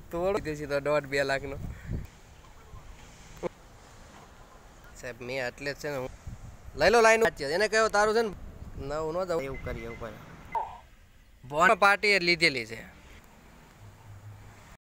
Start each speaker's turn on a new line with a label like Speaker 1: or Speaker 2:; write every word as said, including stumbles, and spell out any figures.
Speaker 1: થોડું દીધી તો દોઢ બે લાખનો સાહેબ મેં એટલે જ છે ને લઈ લો લાઈન એને કહ્યું તારું છે ને નવું ન દઉં એવું કરીએ ઉપર બોન પાર્ટી લીધેલી છે